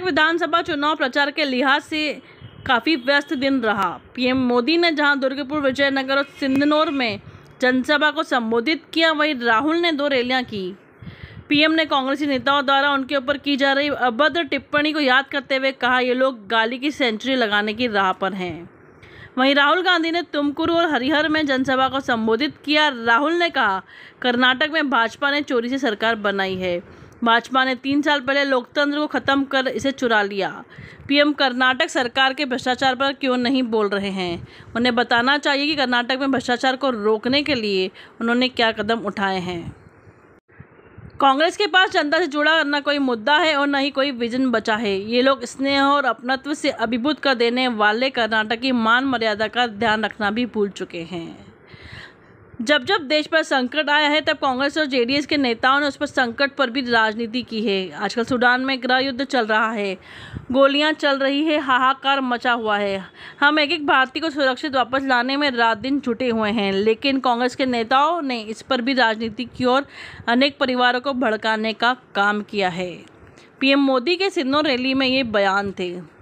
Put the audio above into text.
विधानसभा चुनाव प्रचार के लिहाज से काफ़ी व्यस्त दिन रहा। पीएम मोदी ने जहां दुर्गापुर, विजयनगर और सिंधनौर में जनसभा को संबोधित किया, वहीं राहुल ने 2 रैलियां की। पीएम ने कांग्रेसी नेताओं द्वारा उनके ऊपर की जा रही अभद्र टिप्पणी को याद करते हुए कहा, ये लोग गाली की सेंचुरी लगाने की राह पर हैं। वहीं राहुल गांधी ने तुमकुरू और हरिहर में जनसभा को संबोधित किया। राहुल ने कहा, कर्नाटक में भाजपा ने चोरी से सरकार बनाई है। भाजपा ने 3 साल पहले लोकतंत्र को खत्म कर इसे चुरा लिया। पीएम कर्नाटक सरकार के भ्रष्टाचार पर क्यों नहीं बोल रहे हैं? उन्हें बताना चाहिए कि कर्नाटक में भ्रष्टाचार को रोकने के लिए उन्होंने क्या कदम उठाए हैं। कांग्रेस के पास जनता से जुड़ा न कोई मुद्दा है और न ही कोई विजन बचा है। ये लोग स्नेह और अपनत्व से अभिभूत कर देने वाले कर्नाटक की मान मर्यादा का ध्यान रखना भी भूल चुके हैं। जब जब देश पर संकट आया है, तब कांग्रेस और जेडीएस के नेताओं ने उस पर संकट पर भी राजनीति की है। आजकल सूडान में गृह युद्ध चल रहा है, गोलियां चल रही है, हाहाकार मचा हुआ है। हम एक भारतीय को सुरक्षित वापस लाने में रात दिन जुटे हुए हैं, लेकिन कांग्रेस के नेताओं ने इस पर भी राजनीति की और अनेक परिवारों को भड़काने का काम किया है। पीएम मोदी के सिंधनौर रैली में ये बयान थे।